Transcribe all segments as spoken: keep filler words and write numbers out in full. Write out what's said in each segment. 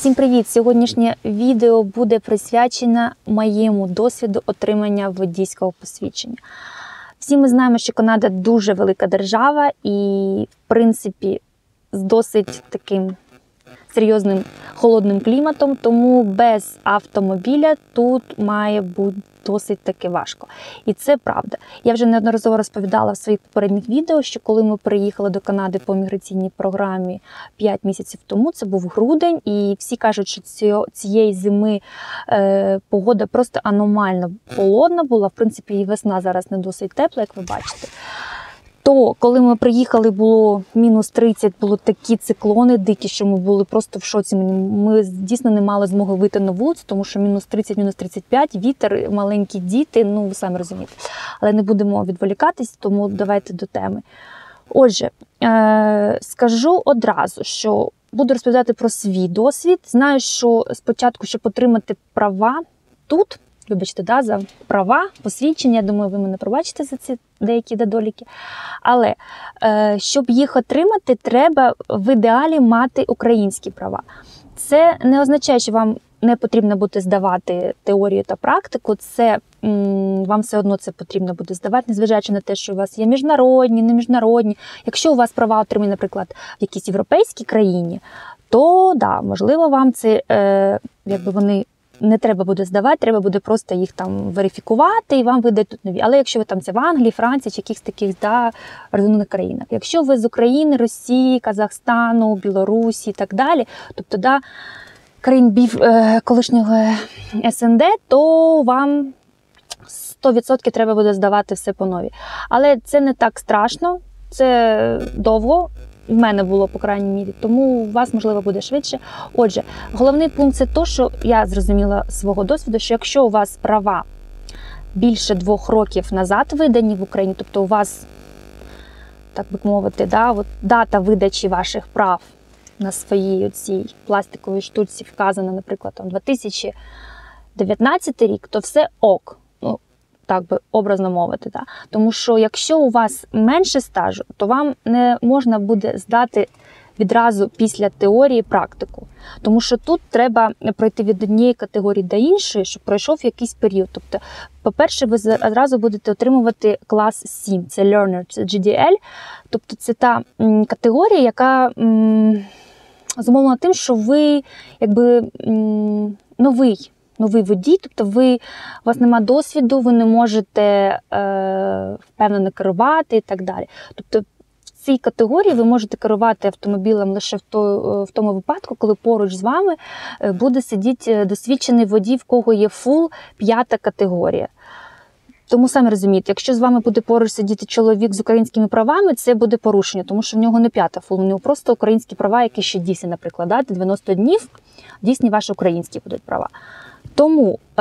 Всім привіт! Сьогоднішнє відео буде присвячене моєму досвіду отримання водійського посвідчення. Всі ми знаємо, що Канада дуже велика держава і, в принципі, з досить таким серйозним холодним кліматом, тому без автомобіля тут має бути досить таки важко. І це правда. Я вже неодноразово розповідала в своїх попередніх відео, що коли ми приїхали до Канади по міграційній програмі п'ять місяців тому, це був грудень, і всі кажуть, що цієї зими е, погода просто аномально холодна була. В принципі, і весна зараз не досить тепла, як ви бачите. То, коли ми приїхали, було мінус тридцять, було такі циклони дикі, що ми були просто в шоці. Ми дійсно не мали змоги вийти на вулицю, тому що мінус тридцять, мінус тридцять п'ять, вітер, маленькі діти, ну ви самі розумієте. Але не будемо відволікатись, тому давайте до теми. Отже, е- скажу одразу, що буду розповідати про свій досвід. Знаю, що спочатку, щоб отримати права тут, вибачте, да, за права, посвідчення, я думаю, ви мене пробачите за ці деякі недоліки. Але, е, щоб їх отримати, треба в ідеалі мати українські права. Це не означає, що вам не потрібно буде здавати теорію та практику, це м, вам все одно це потрібно буде здавати, незважаючи на те, що у вас є міжнародні, не міжнародні. Якщо у вас права отримані, наприклад, в якійсь європейській країні, то, да, можливо, вам це, е, якби вони не треба буде здавати, треба буде просто їх там верифікувати і вам видають тут нові. Але якщо ви там це в Англії, Франції чи якихось таких, да, розвинених країнах. Якщо ви з України, Росії, Казахстану, Білорусі і так далі, тобто, да, країн бів, е, колишнього ес ен де, то вам сто відсотків треба буде здавати все по нові. Але це не так страшно, це довго. В мене було, по крайній мірі, тому у вас, можливо, буде швидше. Отже, головний пункт – це те, що я зрозуміла з свого досвіду, що якщо у вас права більше двох років назад видані в Україні, тобто у вас, так би мовити, да, от дата видачі ваших прав на своїй цій пластиковій штуці вказана, наприклад, там, дві тисячі дев'ятнадцятий рік, то все ок. Ну, так би образно мовити. Да? Тому що якщо у вас менше стажу, то вам не можна буде здати відразу після теорії практику. Тому що тут треба пройти від однієї категорії до іншої, щоб пройшов якийсь період. Тобто, по-перше, ви одразу будете отримувати клас сім, це Learner, це джі ді ел. Тобто це та м, категорія, яка м, зумовлена тим, що ви якби м, новий. Новий водій, тобто ви, у вас нема досвіду, ви не можете е, впевнено керувати і так далі. Тобто в цій категорії ви можете керувати автомобілем лише в, то, в тому випадку, коли поруч з вами буде сидіти досвідчений водій, в кого є фул п'ята категорія. Тому самі розумієте, якщо з вами буде поруч сидіти чоловік з українськими правами, це буде порушення, тому що в нього не п'ята фул, у нього просто українські права, які ще дійсні, наприклад, да, дев'яносто днів, дійсні ваші українські будуть права. Тому, е,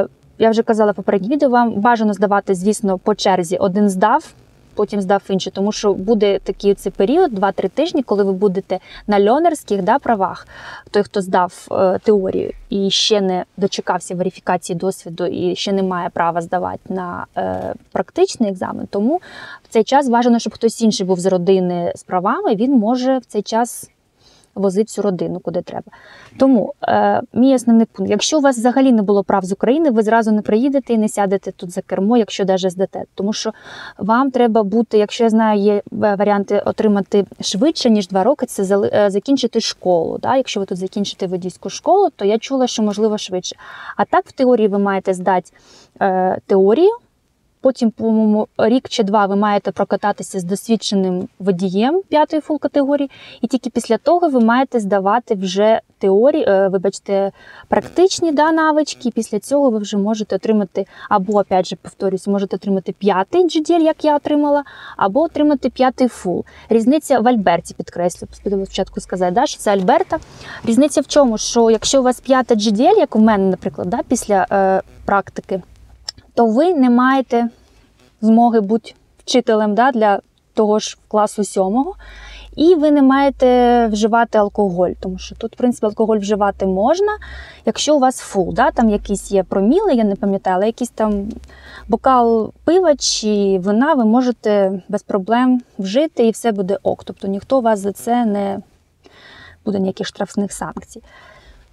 я вже казала в попередньому відео, вам бажано здавати, звісно, по черзі. Один здав, потім здав інший, тому що буде такий цей період, два-три тижні, коли ви будете на льонерських, да, правах, той, хто здав е, теорію і ще не дочекався верифікації досвіду і ще не має права здавати на е, практичний екзамен, тому в цей час бажано, щоб хтось інший був з родини з правами, він може в цей час возить всю родину, куди треба. Тому, е, мій основний пункт, якщо у вас взагалі не було прав з України, ви зразу не приїдете і не сядете тут за кермо, якщо навіть здате. Тому що вам треба бути, якщо я знаю, є варіанти отримати швидше, ніж два роки, це закінчити школу. Да? Якщо ви тут закінчите водійську школу, то я чула, що можливо швидше. А так, в теорії ви маєте здати е, теорію, потім, по-моєму, рік чи два ви маєте прокататися з досвідченим водієм п'ятої фул категорії, і тільки після того ви маєте здавати вже теорії, вибачте, практичні, да, навички, і після цього ви вже можете отримати, або, опять же, повторюсь, можете отримати п'ятий джі ді ел, як я отримала, або отримати п'ятий фул. Різниця в Альберті, підкреслю, спочатку сказати, да, що це Альберта. Різниця в чому, що якщо у вас п'ята джі ді ел, як у мене, наприклад, да, після е, практики, то ви не маєте змоги бути вчителем, да, для того ж класу сьомого, і ви не маєте вживати алкоголь, тому що тут, в принципі, алкоголь вживати можна, якщо у вас фул, да, там якісь є проміли, я не пам'ятаю, але якийсь там бокал пива чи вина ви можете без проблем вжити і все буде ок, тобто ніхто вас за це не буде ніяких штрафних санкцій.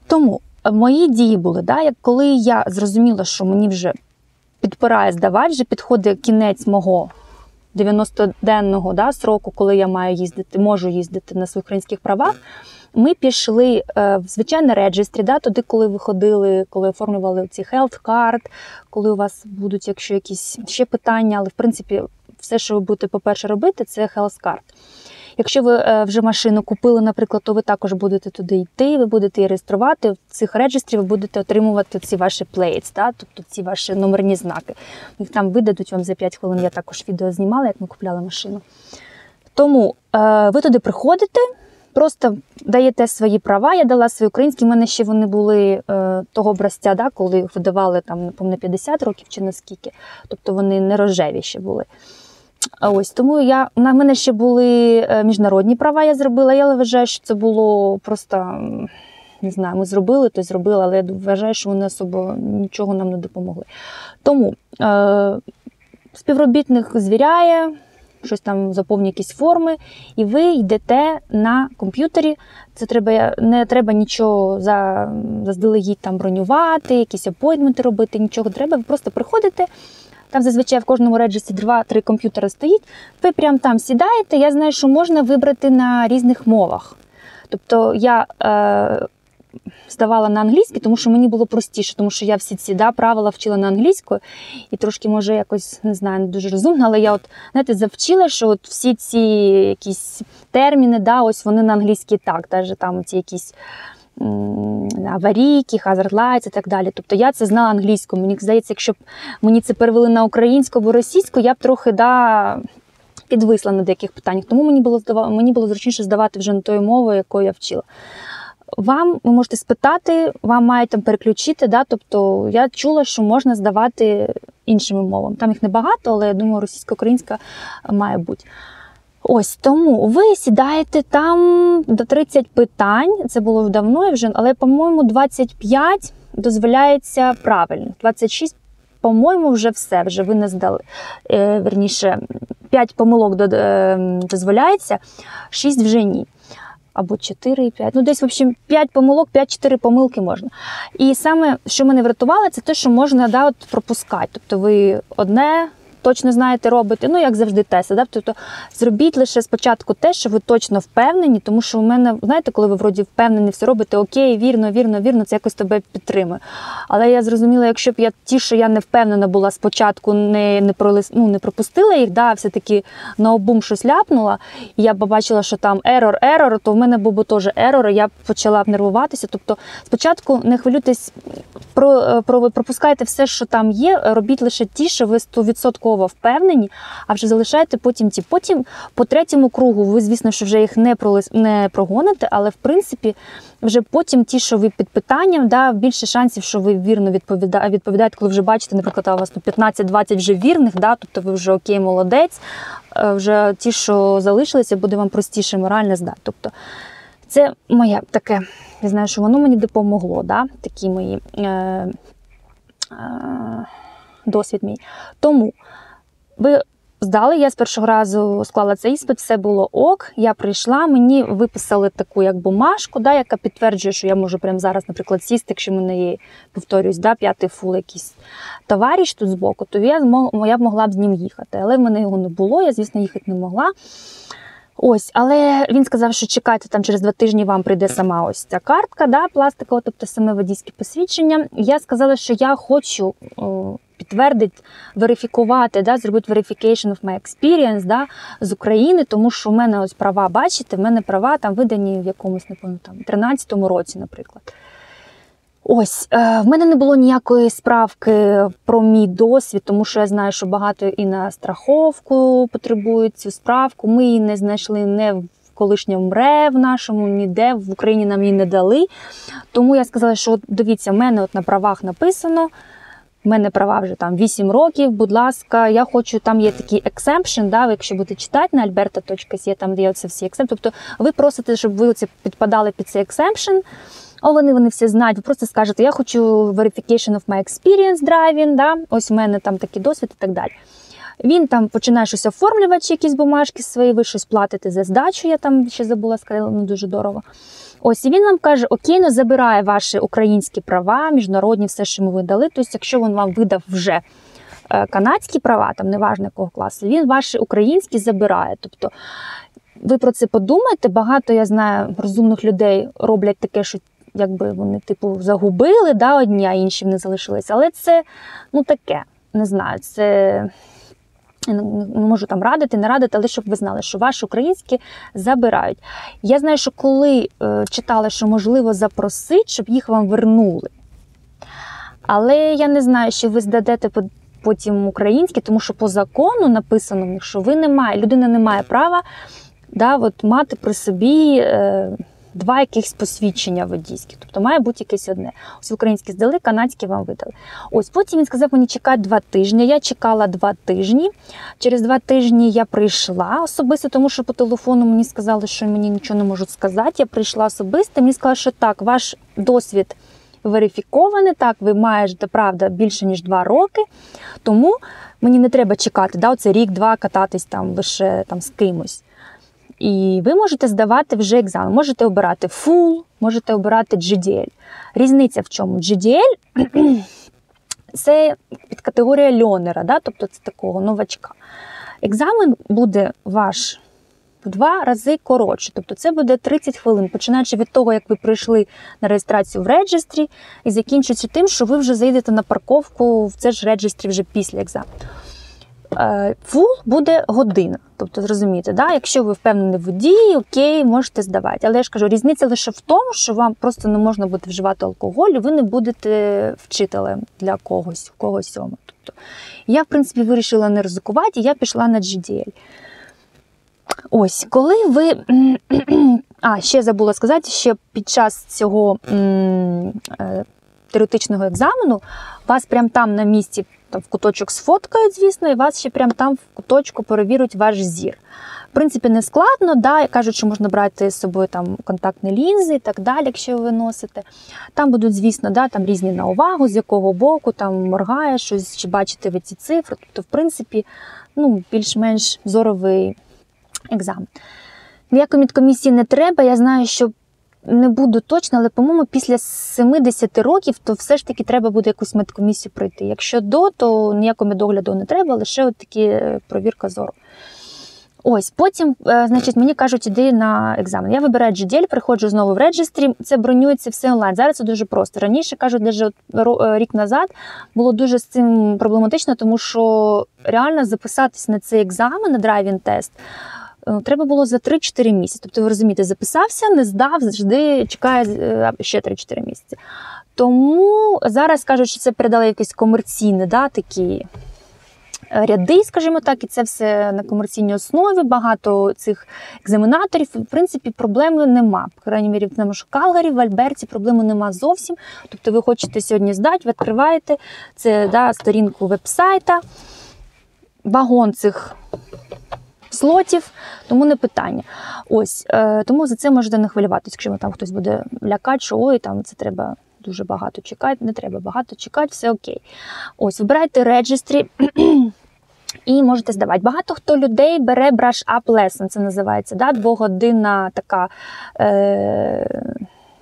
Тому мої дії були, да, як коли я зрозуміла, що мені вже підпирає здавати, вже підходить кінець мого дев'яностоденного да, сроку, коли я маю їздити, можу їздити на своїх українських правах, ми пішли е, в звичайне реєстрі, да, туди, коли виходили, коли оформлювали ці health card, коли у вас будуть, якщо якісь ще питання, але в принципі все, що ви будете, по-перше, робити, це health card. Якщо ви е, вже машину купили, наприклад, то ви також будете туди йти, ви будете її реєструвати, в цих реєстрі ви будете отримувати ці ваші plates, да, тобто ці ваші номерні знаки. Їх там видадуть вам за п'ять хвилин, я також відео знімала, як ми купляли машину. Тому е, ви туди приходите, просто даєте свої права, я дала свої українські, в мене ще вони були е, того образця, да, коли їх видавали, там, напевно, п'ятдесят років чи наскільки, тобто вони не рожеві ще були. Ось, тому я, на мене ще були міжнародні права, я зробила, я вважаю, що це було просто, не знаю, ми зробили, то зробили, але я вважаю, що вони особо нічого нам не допомогли. Тому е, співробітник звіряє, щось там заповнює якісь форми, і ви йдете на комп'ютері. Це треба, не треба нічого за, заздалегідь там бронювати, якісь апойнтменти робити, нічого треба, ви просто приходите. Там зазвичай в кожному реєстрі два-три комп'ютери стоїть, ви прямо там сідаєте, я знаю, що можна вибрати на різних мовах. Тобто я е, здавала на англійській, тому що мені було простіше, тому що я всі ці да, правила вчила на англійську, і трошки, може, якось, не знаю, не дуже розумно, але я от, знаєте, завчила, що от всі ці якісь терміни, да, ось вони на англійській так, навіть там ці якісь аварійки, hazard lights і так далі. Тобто я це знала англійською. Мені здається, якщо б мені це перевели на українську або російську, я б трохи да, підвисла на деяких питаннях. Тому мені було, мені було зручніше здавати вже на тою мовою, якою я вчила. Вам, ви можете спитати, вам мають там переключити, да, тобто я чула, що можна здавати іншими мовами. Там їх небагато, але я думаю, російсько-українська має бути. Ось, тому ви сідаєте там до тридцять питань, це було давно вже, але, по-моєму, двадцять п'ять дозволяється правильно. двадцять шість, по-моєму, вже все, вже ви не здали. Е, верніше, п'ять помилок дозволяється, шість вже ні. Або чотири і п'ять. Ну, десь, в общем, п'ять помилок, п'ять-чотири помилки можна. І саме, що мене врятувало, це те, що можна да, от, пропускати. Тобто ви одне точно знаєте робити, ну, як завжди, тести. Да? Тобто зробіть лише спочатку те, що ви точно впевнені, тому що у мене, знаєте, коли ви вроді впевнені, все робите, окей, вірно, вірно, вірно, це якось тебе підтримує. Але я зрозуміла, якщо б я ті, що я не впевнена була спочатку, не, не, пролис, ну, не пропустила їх, да, все-таки наобум щось ляпнула, і я побачила, що там ерор, ерор, то в мене був би теж ерор, і я почала б нервуватися. Тобто спочатку не хвилюйтесь, про, про, пропускайте все, що там є, робіть лише ті, що ви сто відсотків впевнені, а вже залишаєте потім ті. Потім по третьому кругу ви, звісно, що вже їх не, пролис, не прогоните, але, в принципі, вже потім ті, що ви під питанням, да, більше шансів, що ви вірно відповіда, відповідаєте, коли вже бачите, наприклад, у вас п'ятнадцять-двадцять вже вірних, да, тобто ви вже окей, молодець, вже ті, що залишилися, буде вам простіше морально здати. Тобто це моє таке, я знаю, що воно мені допомогло, да, такі мої е, е, досвід мій. Тому ви здали, я з першого разу склала цей іспит, все було ок, я прийшла, мені виписали таку як бумажку, да, яка підтверджує, що я можу прямо зараз, наприклад, сісти, якщо в мене є, повторюсь, да, п'ятий фул якийсь товариш тут збоку, то я, я б могла б з ним їхати. Але в мене його не було, я, звісно, їхати не могла. Ось, але він сказав, що чекайте, там через два тижні вам прийде сама ось ця картка, да, пластикова, тобто саме водійське посвідчення. Я сказала, що я хочу о, підтвердити, верифікувати, да, зробити verification of my experience, да, з України, тому що в мене ось права, бачите, в мене права там видані в якомусь, не пам'ятаю, там, тринадцятому році, наприклад. Ось, е, в мене не було ніякої справки про мій досвід, тому що я знаю, що багато і на страховку потребують цю справку. Ми її не знайшли не в колишньому МРЕ в нашому, ніде, в Україні нам її не дали. Тому я сказала, що от, дивіться, в мене от на правах написано, в мене права вже там вісім років, будь ласка, я хочу, там є такий exemption, да, ви якщо будете читати на альберта точка сі, там є оце всі exemption, тобто ви просите, щоб ви оце підпадали під цей exemption. О, вони, вони всі знають, ви просто скажете, я хочу verification of my experience driving, да? Ось у мене там такий досвід і так далі. Він там починає щось оформлювати, якісь бумажки свої, ви щось платите за здачу, я там ще забула сказати, ну дуже дорого. Ось, і він вам каже, окейно, забирає ваші українські права, міжнародні, все, що ми видали. Тобто, якщо він вам видав вже канадські права, там неважно якого класу, він ваші українські забирає. Тобто, ви про це подумайте, багато, я знаю, розумних людей роблять таке, що якби вони, типу, загубили, да, одні, а інші не залишилися. Але це, ну, таке, не знаю, це... Не можу там радити, не радити, але щоб ви знали, що ваші українські забирають. Я знаю, що коли е, читала, що можливо запросити, щоб їх вам вернули. Але я не знаю, що ви здадете потім українські, тому що по закону написано, що ви не має, людина не має права, да, от, мати при собі е, два якихось посвідчення водійські. Тобто має бути якесь одне. Ось українські здали, канадські вам видали. Ось потім він сказав мені чекати два тижні. Я чекала два тижні. Через два тижні я прийшла особисто, тому що по телефону мені сказали, що мені нічого не можуть сказати. Я прийшла особисто, мені сказали, що так, ваш досвід верифікований, так, ви маєте, правда, більше ніж два роки, тому мені не треба чекати, да, оце рік-два кататись там лише там з кимось. І ви можете здавати вже екзамен. Можете обирати Full, можете обирати джі ді ель. Різниця в чому? джі ді ель – це підкатегорія льонера, да? Тобто це такого новачка. Екзамен буде ваш в два рази коротше. Тобто це буде тридцять хвилин, починаючи від того, як ви прийшли на реєстрацію в реєстрі, і закінчуючи тим, що ви вже заїдете на парковку в це ж реєстрі вже після екзамену. Фул буде година. Тобто, зрозумієте, да? Якщо ви впевнені в водії, окей, можете здавати. Але я ж кажу, різниця лише в тому, що вам просто не можна буде вживати алкоголь, і ви не будете вчителем для когось, у когось сьому. Тобто, я, в принципі, вирішила не ризикувати, і я пішла на джі ді ель. Ось, коли ви... А, ще забула сказати, що під час цього м- теоретичного екзамену вас прямо там на місці там, в куточок сфоткають, звісно, і вас ще прямо там в куточку перевірять ваш зір. В принципі, не складно, да, кажуть, що можна брати з собою там контактні лінзи і так далі, якщо ви носите. Там будуть, звісно, да, там різні на увагу, з якого боку, там моргає щось, чи бачите ви ці цифри. Тобто, в принципі, ну, більш-менш зоровий екзамен. Ніякої медкомісії не треба, я знаю, що не буду точно, але, по-моєму, після сімдесят років, то все ж таки треба буде якусь медкомісію пройти. Якщо до, то ніякого медогляду не треба, лише от такі провірка зору. Ось, потім, значить, мені кажуть, іди на екзамен. Я вибираю джі ді ель, приходжу знову в реєстрі, це бронюється все онлайн. Зараз це дуже просто. Раніше, кажуть, навіть рік назад було дуже з цим проблематично, тому що реально записатись на цей екзамен, на драйвінг-тест, треба було за три-чотири місяці. Тобто, ви розумієте, записався, не здав, завжди чекає ще три-чотири місяці. Тому зараз кажуть, що це передали якісь комерційні, да, такі ряди, скажімо так, і це все на комерційній основі, багато цих екзаменаторів. В принципі, проблеми нема. По крайній мірі, в тому ж Калгарі, в Альберті проблеми нема зовсім. Тобто, ви хочете сьогодні здати, ви відкриваєте це, да, сторінку веб-сайта, вагон цих слотів, тому не питання. Ось, е, тому за це можете не хвилюватися, якщо там хтось буде лякати, що ой, там це треба дуже багато чекати, не треба багато чекати, все окей. Ось, вибирайте реєстрі і можете здавати. Багато хто людей бере brush up lesson, це називається, да, двогодинна така, е,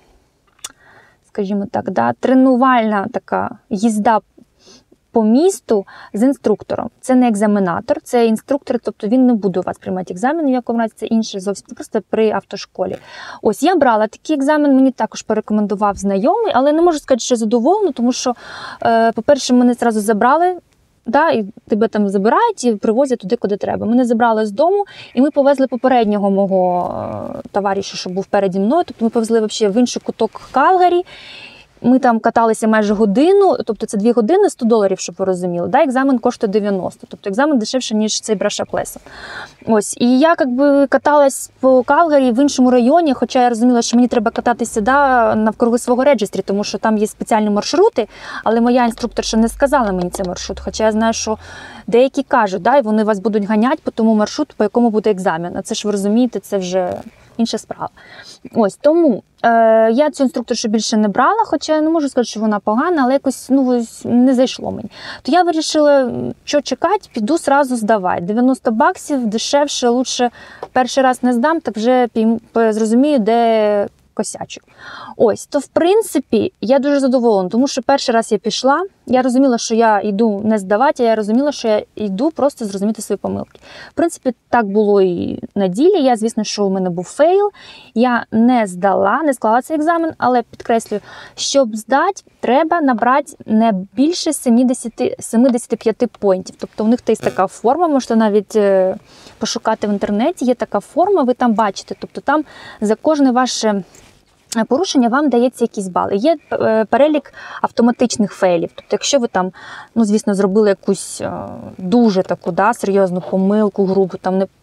скажімо так, да, тренувальна така їзда по місту з інструктором. Це не екзаменатор, це інструктор, тобто він не буде у вас приймати екзамен, в якому разі це інше зовсім, просто при автошколі. Ось, я брала такий екзамен, мені також порекомендував знайомий, але не можу сказати, що задоволена, тому що, е, по-перше, мене одразу забрали, да, і тебе там забирають і привозять туди, куди треба. Мене забрали з дому, і ми повезли попереднього мого е, товариша, що був переді мною, тобто ми повезли взагалі в інший куток Калгарі. Ми там каталися майже годину, тобто це дві години, сто доларів, щоб ви розуміли. Да, екзамен коштує дев'яносто, тобто екзамен дешевше, ніж цей brush up lesson. Ось, і я якби каталась по Калгарі в іншому районі, хоча я розуміла, що мені треба кататися, да, навкруги свого реєстрі, тому що там є спеціальні маршрути, але моя інструкторша не сказала мені цей маршрут, хоча я знаю, що деякі кажуть, да, і вони вас будуть ганяти по тому маршруту, по якому буде екзамен. А це ж ви розумієте, це вже інша справа. Ось, тому е, я цю інструкторшу більше не брала, хоча не можу сказати, що вона погана, але якось ну, не зайшло мені. То я вирішила, що чекати, піду сразу здавати. дев'яносто баксів, дешевше, лучше перший раз не здам, так вже зрозумію, де косячу. Ось, то в принципі я дуже задоволена, тому що перший раз я пішла, я розуміла, що я йду не здавати, а я розуміла, що я йду просто зрозуміти свої помилки. В принципі, так було і на ділі. Я, звісно, що у мене був фейл, я не здала, не склала цей екзамен, але підкреслюю, щоб здати, треба набрати не більше сімдесят п'ять поінтів. Тобто у них є така форма, можете навіть пошукати в інтернеті, є така форма, ви там бачите, тобто там за кожне ваше порушення вам дається якісь бали. Є перелік автоматичних фейлів. Тобто, якщо ви там, ну, звісно, зробили якусь дуже таку, да, серйозну помилку, грубу, там не,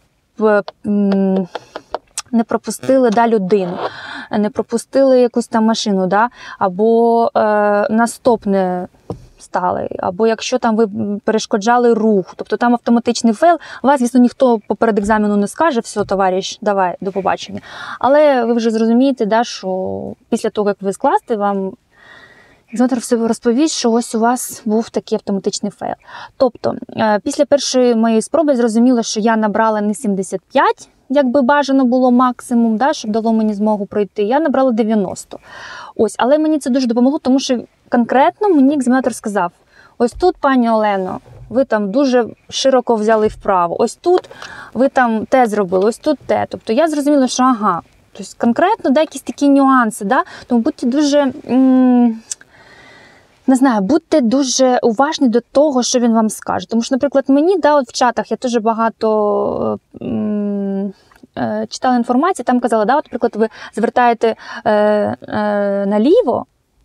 не пропустили, да, людину, не пропустили якусь там машину, да, або е, на стоп не стали, або якщо там ви перешкоджали рух, тобто там автоматичний фейл, вас, звісно, ніхто поперед екзамену не скаже, все, товариш, давай, до побачення. Але ви вже зрозумієте, да, що після того, як ви скласти, вам екзаменатор все розповість, що ось у вас був такий автоматичний фейл. Тобто, після першої моєї спроби зрозуміло, що я набрала не сімдесят п'ять, як би бажано було максимум, да, щоб дало мені змогу пройти, я набрала дев'яносто. Ось, але мені це дуже допомогло, тому що конкретно мені екзаменатор сказав, ось тут, пані Олено, ви там дуже широко взяли вправо, ось тут ви там те зробили, ось тут те. Тобто я зрозуміла, що ага, тобто конкретно да, якісь такі нюанси, да? Тому будьте дуже, м- не знаю, будьте дуже уважні до того, що він вам скаже. Тому що, наприклад, мені, да, от в чатах я дуже багато м- читала інформацію, там казала, да, от, наприклад, ви звертаєте е, е, наліво,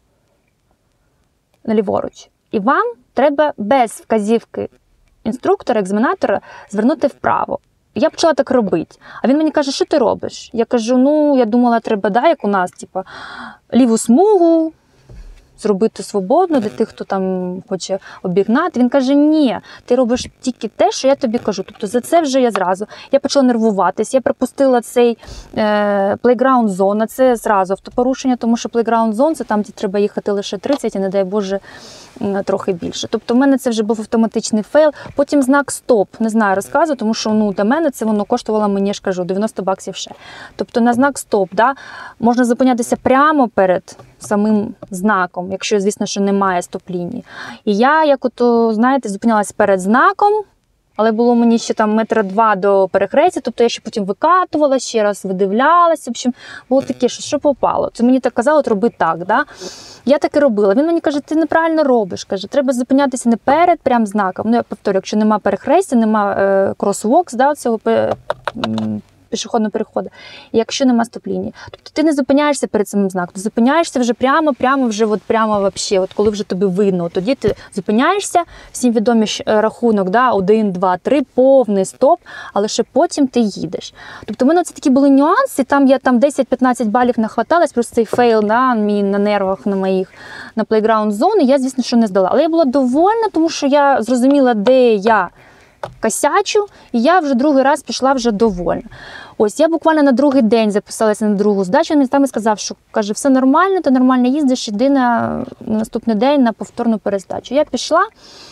наліворуч, і вам треба без вказівки інструктора, екзаменатора звернути вправо. Я почала так робити. А він мені каже, що ти робиш? Я кажу, ну, я думала, треба, да, як у нас, типу, ліву смугу зробити свободно для тих, хто там хоче обігнати. Він каже, ні, ти робиш тільки те, що я тобі кажу. Тобто за це вже я зразу. Я почала нервуватись, я пропустила цей е, playground zone, це зразу автопорушення, тому що playground zone, це там, де треба їхати лише тридцять, і не дай Боже, трохи більше. Тобто в мене це вже був автоматичний фейл. Потім знак стоп, не знаю, розказую, тому що ну, для мене це воно коштувало, мені ж кажу, дев'яносто баксів ще. Тобто на знак стоп, да, можна зупинятися прямо перед самим знаком, якщо, звісно, що немає стоп-лінії. І я, як ото, знаєте, зупинялася перед знаком, але було мені ще там метра два до перехрестя, тобто я ще потім викатувала, ще раз видивлялася, в общем, було таке, що, що попало. Це мені так казали, от роби так, да? Я так і робила. Він мені каже, ти неправильно робиш, каже, треба зупинятися не перед прям знаком. Ну, я повторю, якщо нема перехрестя, нема е, кросвокс, да, цього е, пішохідного переходу, і якщо нема стоп-лінії. Тобто ти не зупиняєшся перед самим знаком, ти зупиняєшся вже прямо, прямо вже от прямо вообще, от коли вже тобі видно, тоді ти зупиняєшся, всім відомий рахунок, да, один, два, три, повний стоп, але ще потім ти їдеш. Тобто в мене це такі були нюанси, там я там десять-п'ятнадцять балів нахваталась, просто цей фейл, да, мій на нервах, на моїх, на playground zone, я, звісно, що не здала. Але я була довольна, тому що я зрозуміла, де я косячу, і я вже другий раз пішла вже довольна. Ось, я буквально на другий день записалася на другу здачу, він там і сказав, що, каже, все нормально, ти нормально їздиш, іди на, на наступний день на повторну перездачу. Я пішла,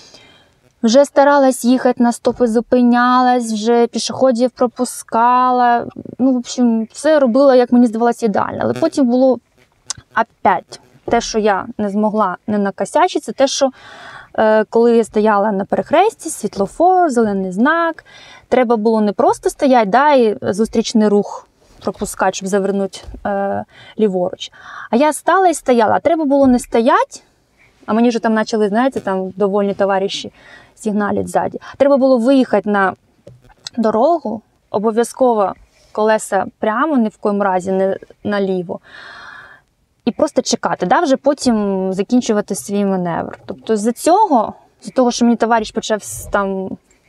вже старалась їхати на стопи, зупинялась, вже пішоходів пропускала, ну, в общем, все робила, як мені здавалося, ідеально. Але потім було опять те, що я не змогла не накосячити, це те, що коли я стояла на перехресті, світлофор, зелений знак, треба було не просто стояти, да, і зустрічний рух пропускати, щоб завернути е, ліворуч. А я стала і стояла. А треба було не стояти, а мені вже там почали, знаєте, там довольні товариші сигналять ззаді. Треба було виїхати на дорогу, обов'язково колеса прямо, ні в коєму разі не наліво. І просто чекати, да, вже потім закінчувати свій маневр. Тобто з-за цього, з того, що мені товариш почав там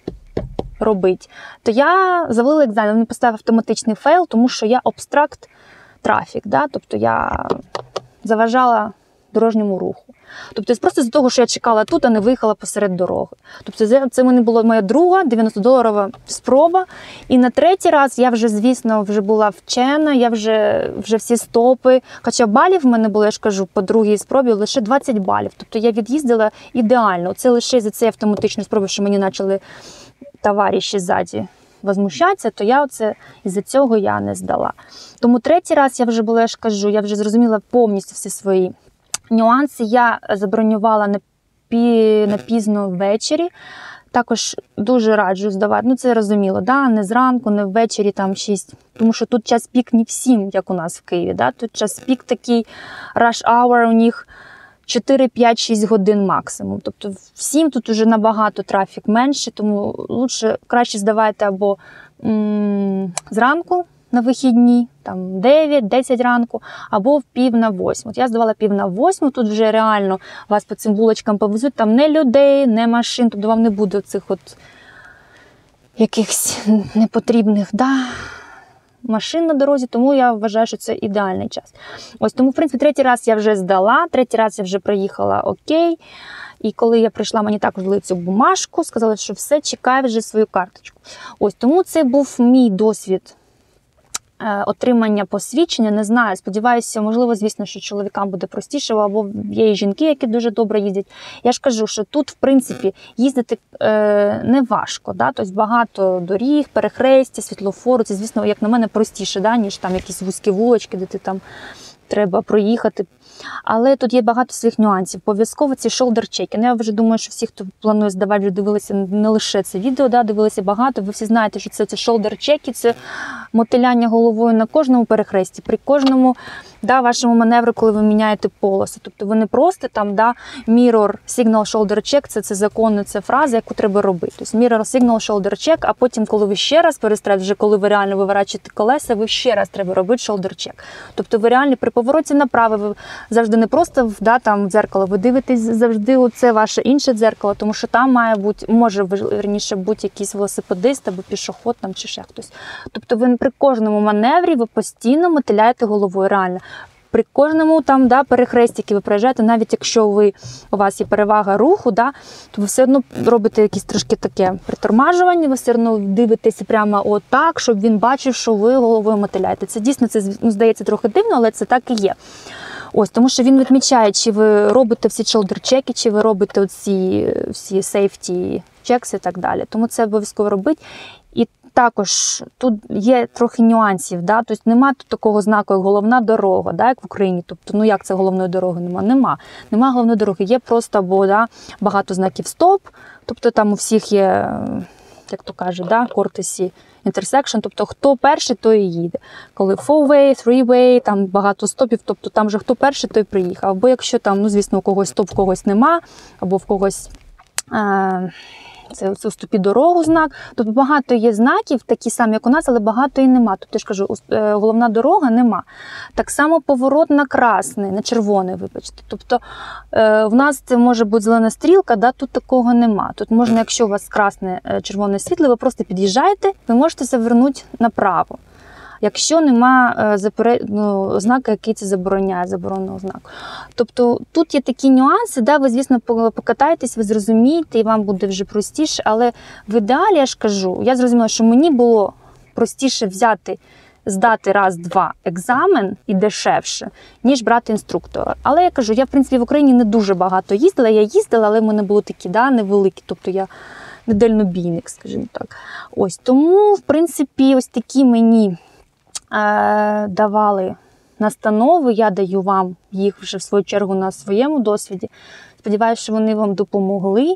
робити, то я завалила екзамен, він поставив автоматичний фейл, тому що я обстракт трафік, да, тобто я заважала дорожньому руху. Тобто просто з того, що я чекала тут, а не виїхала посеред дороги. Тобто це, це мене була моя друга дев'яностодоларова спроба. І на третій раз я вже, звісно, вже була вчена, я вже, вже всі стопи. Хоча балів в мене було, я ж кажу, по другій спробі лише двадцять балів. Тобто я від'їздила ідеально. Це лише за цієї автоматичної спроби, що мені почали товариші ззаді возмущатися, то я оце, із-за цього я не здала. Тому третій раз я вже була, я ж кажу, я вже зрозуміла повністю всі свої нюанси. Я забронювала на, пі, на пізно ввечері. Також дуже раджу здавати. Ну, це розуміло, да? Не зранку, не ввечері, там шість. Тому що тут час пік не всім, як у нас в Києві. Да? Тут час пік такий, rush hour у них чотири, п'ять, шість годин максимум. Тобто всім тут уже набагато трафік менше, тому лучше, краще здавайте або м- зранку на вихідні, там дев'ять-десять ранку, або в пів на восьму. От я здавала пів на восьму, тут вже реально вас по цим вуличкам повезуть, там не людей, не машин, тобто вам не буде цих от якихось непотрібних, да, машин на дорозі, тому я вважаю, що це ідеальний час. Ось тому, в принципі, третій раз я вже здала, третій раз я вже приїхала окей. І коли я прийшла, мені також дали цю бумажку, сказали, що все, чекай вже свою карточку. Ось тому це був мій досвід отримання посвідчення, не знаю, сподіваюся, можливо, звісно, що чоловікам буде простіше, або є і жінки, які дуже добре їздять. Я ж кажу, що тут, в принципі, їздити е, не важко, да? Тобто багато доріг, перехрестя, світлофору, це, звісно, як на мене, простіше, да? Ніж там якісь вузькі вулички, де ти там треба проїхати. Але тут є багато своїх нюансів. Обов'язково ці шолдер-чеки. Ну, я вже думаю, що всі, хто планує здавати, вже дивилися не лише це відео, да, дивилися багато. Ви всі знаєте, що це, це шолдер-чеки, це мотиляння головою на кожному перехресті, при кожному, да, вашому маневру, коли ви міняєте полоси. Тобто ви не просто там, да, mirror, signal, shoulder check, це, це законно, це фраза, яку треба робити. Тобто mirror, signal, shoulder check, а потім, коли ви ще раз перестраюєте, вже коли ви реально виворачуєте колеса, ви ще раз треба робити shoulder check. Тобто ви реально при повороті направо, ви завжди не просто, да, там в дзеркало, ви дивитесь завжди оце ваше інше дзеркало, тому що там має бути, може, верніше, бути якийсь велосипедист або пішохід там, чи ще хтось. Тобто ви при кожному маневрі ви постійно мотиляєте головою, реально. При кожному там, да, перехресті, який ви проїжджаєте, навіть якщо ви, у вас є перевага руху, да, то ви все одно робите якісь трошки таке притормажування, ви все одно дивитеся прямо отак, щоб він бачив, що ви головою мотиляєте. Це дійсно, це, ну, здається, трохи дивно, але це так і є. Ось, тому що він відмічає, чи ви робите всі shoulder-чеки, чи ви робите оці всі safety checks і так далі. Тому це обов'язково робити. І також тут є трохи нюансів, да? Тобто нема тут такого знаку, як головна дорога, да? Як в Україні. Тобто, ну як це головної дороги нема? Нема. Нема головної дороги. Є просто або, да, багато знаків стоп, тобто там у всіх є, як то кажуть, да, кортесі, intersection, тобто хто перший, той і їде. Коли four-way, three-way, там багато стопів, тобто там же хто перший, той приїхав. Або якщо там, ну звісно, у когось стоп, в когось нема, або в когось е- це, це у стопі дорогу знак. Тобто багато є знаків, такі самі, як у нас, але багато і нема. Тобто, я ж кажу, е- головна дорога нема. Так само поворот на красний, на червоний, вибачте. Тобто е- в нас це може бути зелена стрілка, да, тут такого нема. Тут можна, якщо у вас красне, е- червоне світло, ви просто під'їжджаєте, ви можете завернути направо. Якщо нема запер... ну, знака, який це забороняє, забороненого знаку. Тобто тут є такі нюанси, да, ви, звісно, покатаєтесь, ви зрозумієте, і вам буде вже простіше, але в ідеалі, я ж кажу, я зрозуміла, що мені було простіше взяти, здати раз-два екзамен і дешевше, ніж брати інструктора. Але я кажу, я, в принципі, в Україні не дуже багато їздила, я їздила, але в мене були такі, да, невеликі, тобто я не дальнобійник, скажімо так. Ось, тому, в принципі, ось такі мені давали настанови, я даю вам їх вже в свою чергу на своєму досвіді. Сподіваюся, що вони вам допомогли.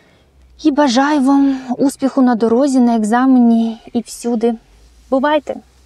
І бажаю вам успіху на дорозі, на екзамені і всюди. Бувайте!